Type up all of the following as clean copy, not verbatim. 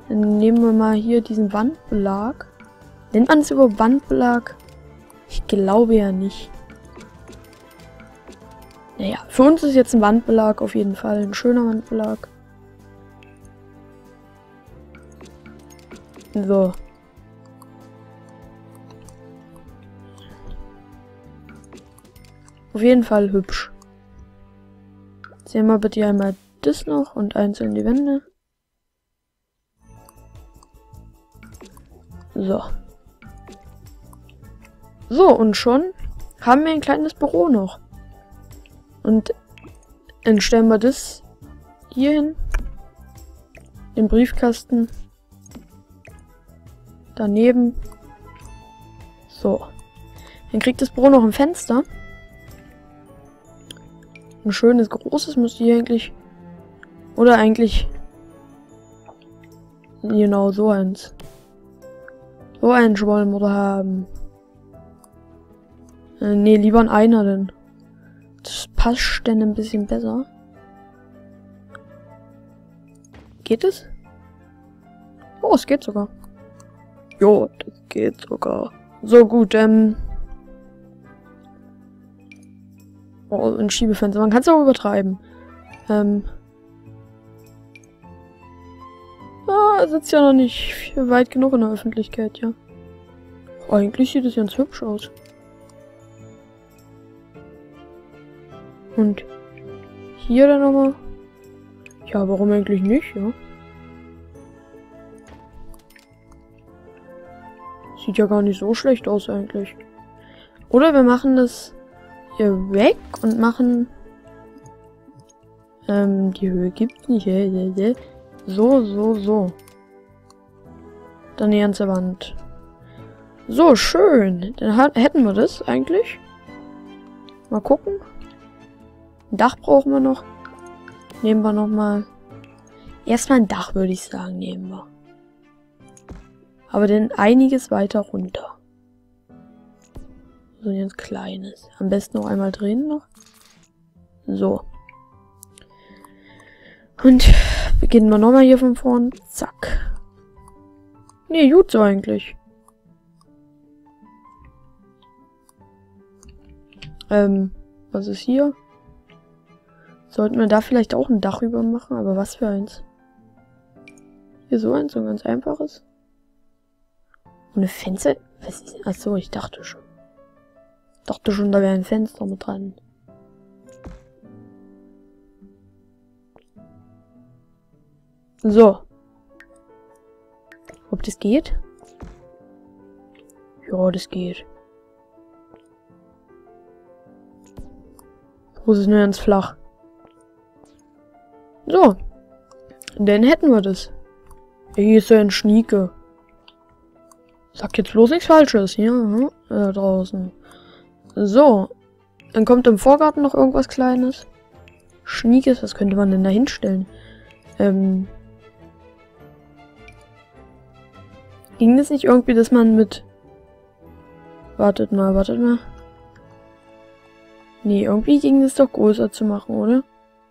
Dann nehmen wir mal hier diesen Wandbelag. Nennt man es überhaupt Wandbelag? Ich glaube ja nicht. Naja, für uns ist jetzt ein Wandbelag auf jeden Fall. Ein schöner Wandbelag. So. Auf jeden Fall hübsch. Sehen wir bitte einmal das noch und einzeln die Wände. So. So, und schon haben wir ein kleines Büro noch. Und dann stellen wir das hier hin. Den Briefkasten. Daneben. So. Dann kriegt das Büro noch ein Fenster. Ein schönes, großes müsste hier eigentlich... Oder eigentlich... Genau, so eins. So eins wollen wir da haben. Nee, lieber ein einer denn. Das passt denn ein bisschen besser. Geht es? Oh, es geht sogar. Jo, das geht sogar. So, gut, oh, ein Schiebefenster. Man kann es auch übertreiben. Er sitzt ja noch nicht weit genug in der Öffentlichkeit, ja. Oh, eigentlich sieht es ganz hübsch aus. Und hier dann nochmal. Ja, warum eigentlich nicht, ja? Sieht ja gar nicht so schlecht aus eigentlich. Oder wir machen das hier weg und machen... die Höhe gibt's nicht. So. Dann die ganze Wand. So, schön. Dann hätten wir das eigentlich. Mal gucken. Ein Dach brauchen wir noch. Nehmen wir nochmal. Erstmal ein Dach, würde ich sagen, nehmen wir. Aber dann einiges weiter runter. So ein ganz kleines. Am besten noch einmal drehen noch. So. Und beginnen wir nochmal hier von vorn. Zack. Nee, gut so eigentlich. Was ist hier? Sollten wir da vielleicht auch ein Dach über machen, aber was für eins? Hier so eins, so ein ganz einfaches. Und eine Fenster? Was ist? Achso, ich dachte schon. Da wäre ein Fenster mit dran. So. Ob das geht? Ja, das geht. Groß ist nur ganz flach. So. Dann hätten wir das. Hier ist ja ein Schnieke. Sag jetzt bloß nichts Falsches hier, da draußen. So. Dann kommt im Vorgarten noch irgendwas Kleines. Schniekes, was könnte man denn da hinstellen? Ging das nicht irgendwie, dass man mit... Wartet mal. Nee, irgendwie ging es doch größer zu machen, oder?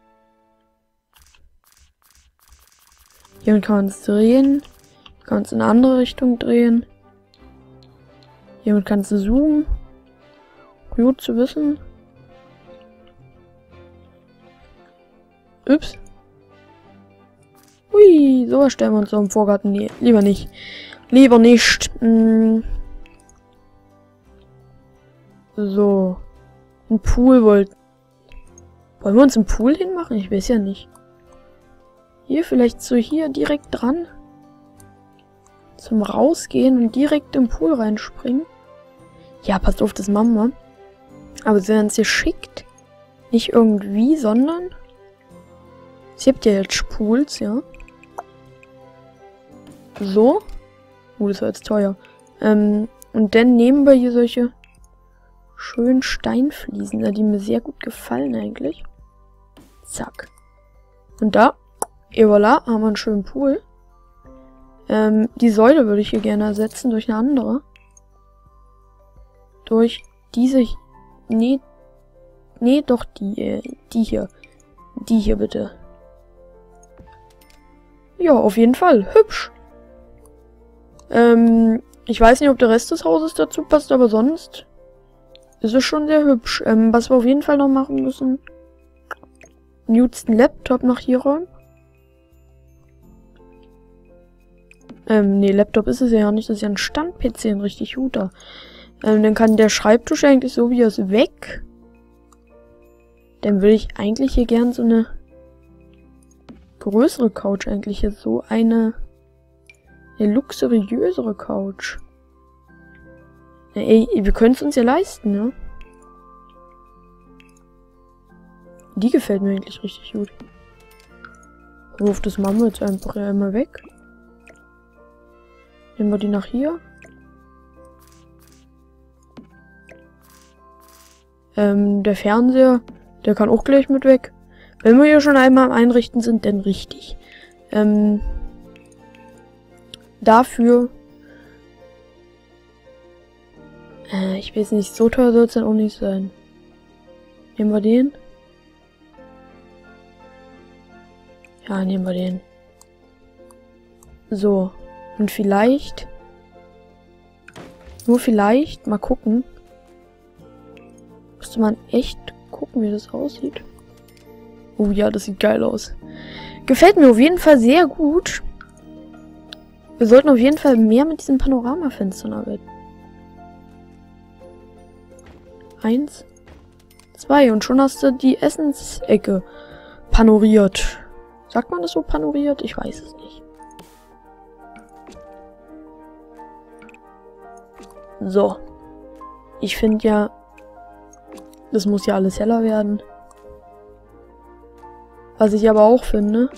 Hier kann man es drehen. Kann es in eine andere Richtung drehen. Hiermit kannst du zoomen. Gut zu wissen. Ups. Hui, sowas stellen wir uns so im Vorgarten. Nee, lieber nicht. Lieber nicht. So. Ein Pool wollen wir uns einen Pool hinmachen? Ich weiß ja nicht. Hier vielleicht so hier direkt dran. Zum Rausgehen und direkt im Pool reinspringen. Ja, passt auf, das machen wir. Aber sie werden es geschickt. Nicht irgendwie, sondern... Es gibt ja jetzt Pools, ja. So. Das war jetzt teuer. Und dann nehmen wir hier solche schönen Steinfliesen, die mir sehr gut gefallen eigentlich. Zack. Und da, et voilà, haben wir einen schönen Pool. Die Säule würde ich hier gerne ersetzen durch eine andere. Durch diese... Nee, doch die hier. Die hier bitte. Ja, auf jeden Fall. Hübsch. Ich weiß nicht, ob der Rest des Hauses dazu passt, aber sonst ist es schon sehr hübsch. Was wir auf jeden Fall noch machen müssen. Newt's Laptop nach hier räumen. Nee, Laptop ist es ja nicht. Das ist ja ein Stand-PC, ein richtig guter. Dann kann der Schreibtisch eigentlich so wie er ist weg. Dann würde ich eigentlich hier gern so eine größere Couch eigentlich hier. So eine luxuriösere Couch. Ja, ey, wir können es uns ja leisten, ne? Die gefällt mir eigentlich richtig gut. Ruf, das machen wir jetzt einfach einmal weg. Nehmen wir die nach hier. Der Fernseher, der kann auch gleich mit weg. Wenn wir hier schon einmal am Einrichten sind, dann richtig. Dafür... ich weiß nicht, so teuer soll es dann auch nicht sein. Nehmen wir den. Ja, nehmen wir den. So. Und vielleicht... Nur vielleicht, mal gucken. Müsste man echt gucken, wie das aussieht. Oh ja, das sieht geil aus. Gefällt mir auf jeden Fall sehr gut. Wir sollten auf jeden Fall mehr mit diesen Panoramafenstern arbeiten. 1, 2 und schon hast du die Essensecke panoriert. Sagt man das so, panoriert? Ich weiß es nicht. So. Ich finde ja, das muss ja alles heller werden. Was ich aber auch finde,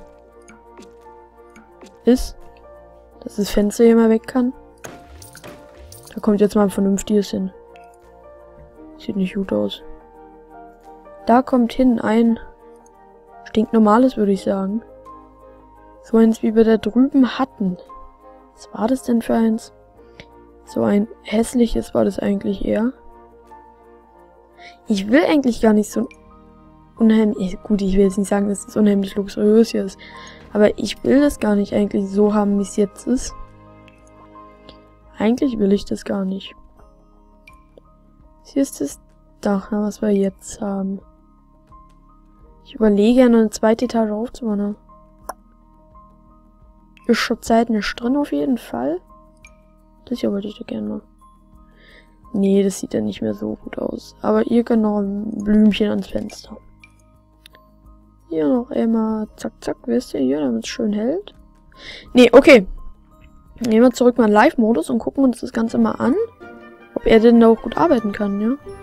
ist, dass das Fenster hier mal weg kann. Da kommt jetzt mal ein vernünftiges hin. Sieht nicht gut aus. Da kommt hin ein stinknormales, würde ich sagen. So eins, wie wir da drüben hatten. Was war das denn für eins? So ein hässliches war das eigentlich eher. Ich will eigentlich gar nicht so unheimlich... Gut, ich will jetzt nicht sagen, dass es unheimlich luxuriös hier ist. Aber ich will das gar nicht eigentlich so haben, wie es jetzt ist. Eigentlich will ich das gar nicht. Hier ist das Dach, was wir jetzt haben. Ich überlege ja noch eine zweite Etage aufzubauen. Ist schon Zeit nicht drin auf jeden Fall. Das hier wollte ich da gerne mal. Nee, das sieht ja nicht mehr so gut aus. Aber hier kann noch ein Blümchen ans Fenster. Hier noch einmal zack, zack, wisst ihr, hier, damit es schön hält. Nee, okay. Nehmen wir zurück mal in Live-Modus und gucken uns das Ganze mal an. Ob er denn da auch gut arbeiten kann, ja?